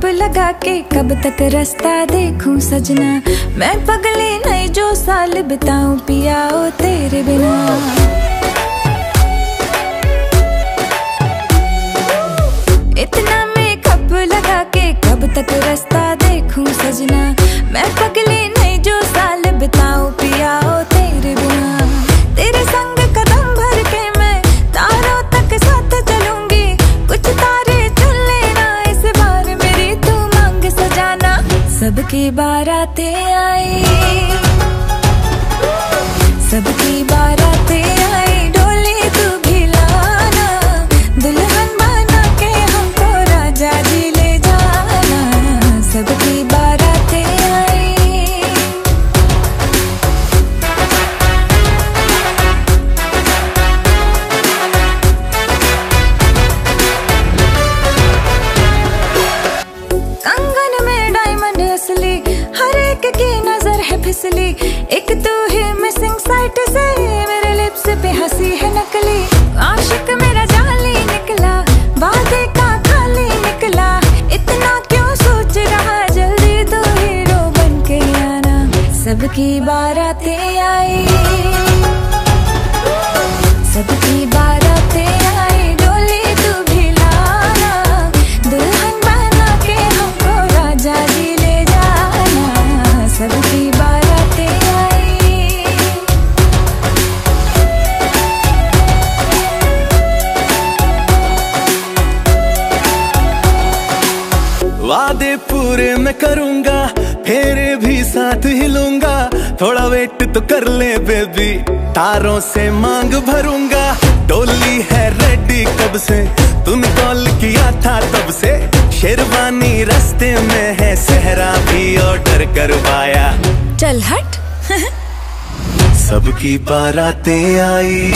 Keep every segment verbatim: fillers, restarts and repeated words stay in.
Cup लगा के कब तक रास्ता देखूं सजना। मैं पगली नहीं जो साल बिताऊं पिया ओ तेरे बिना। इतना मैं कप लगा के कब तक रास्ता देखूं सजना। मैं पगली नहीं जो साल बिताऊं पिया ओ तेरे बिना। तेरे संग कदम भर के मैं तारों तक साथ चलूंगी। कुछ तारे चुन लेना इस बार मेरी तू मांग सजाना। सबकी बारातें आई, सबकी बारातें आई, डोली तू भी लाना। दुल्हन बना के हमको राजा जी ले जाना। सबकी बारातें आई। कंगन में डायमंड असली, हर एक की नजर है फिसली। एक तू ही मिसिंग साइट से मेरे लिप्स पे हंसी है नकली। आशिक मेरा जाली निकला, वादे का खाली निकला। इतना क्यों सोच रहा, जल्दी तो हीरो बन के आना। सबकी बारातें आई, सबकी बारातें आई, डोली तू भी लाना। दुल्हन बना के हमको राजा जी ले जाना। सबकी बारातें आई। वादे पूरे मैं करूंगा, फेरे भी साथ हिलूंगा। थोड़ा वेट तो कर ले बेबी, तारों से मांग भरूंगा। डोली है रेडी कब से, तूने कॉल किया था तब से। शेरवानी रास्ते में है, सहरा भी ऑर्डर करवाया। चल हट। सबकी बारातें आई,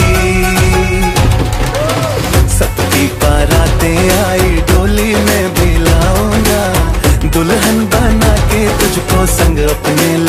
सबकी बारातें आई, डोली में भी लाऊंगा। दुल्हन बना के तुझको संग अपने